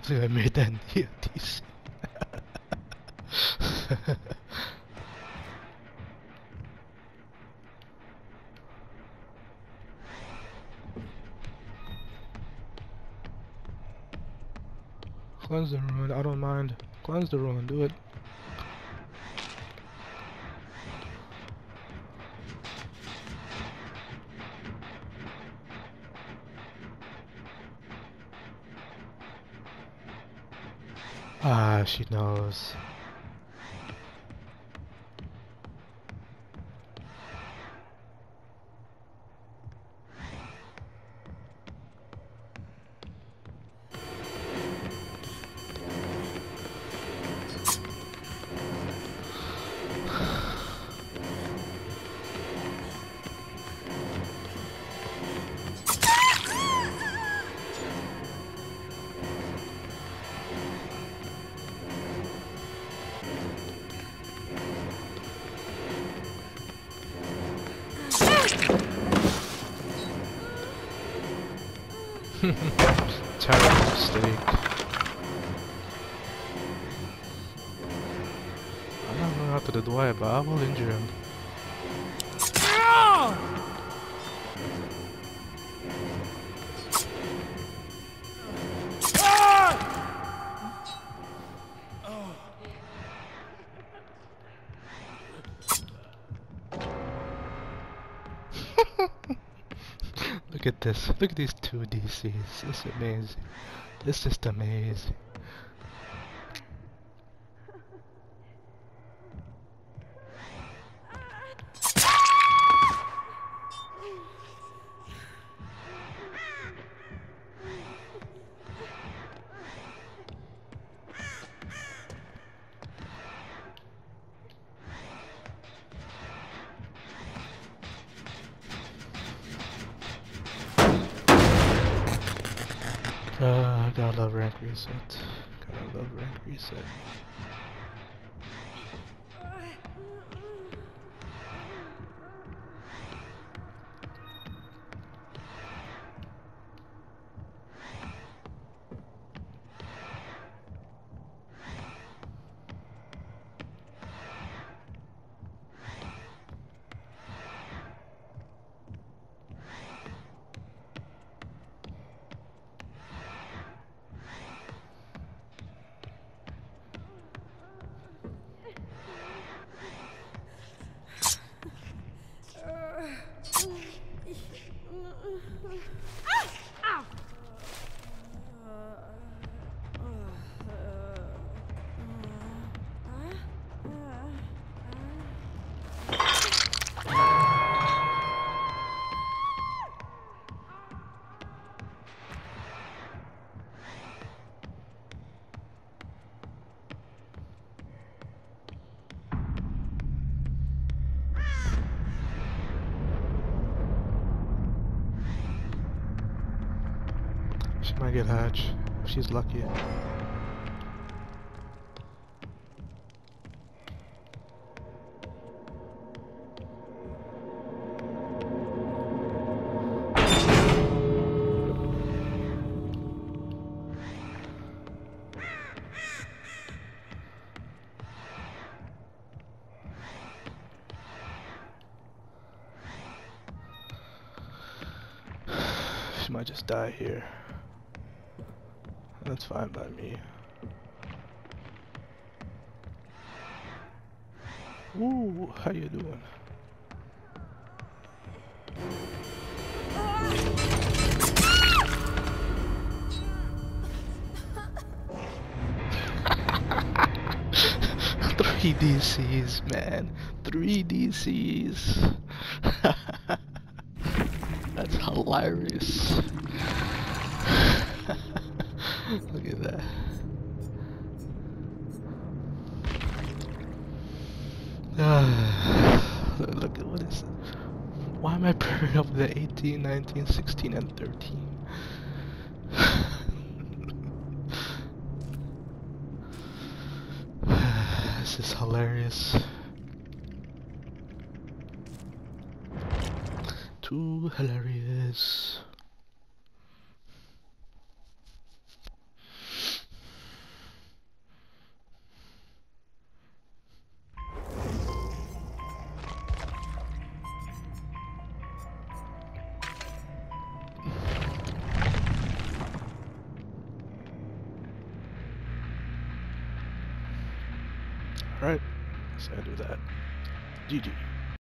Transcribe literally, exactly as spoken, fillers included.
think I made that in D C. Cleanse the ruin, I don't mind. Cleanse the ruin, do it. Ah, she knows. Terrible mistake. I don't know how to do it, but I will injure him. Look at this. Look at these two D Cs. It's amazing. It's just amazing. Uh, gotta love rank reset. Gotta love rank reset. She might get Hatch if she's lucky. She might just die here. That's fine by me. Ooh, how you doing? Three D Cs, man. Three D Cs. That's hilarious. Look at that. Uh, look at what is it? Why am I pairing up with the eighteen, nineteen, sixteen, and thirteen? This is hilarious. Too hilarious. Alright, so I do that. G G.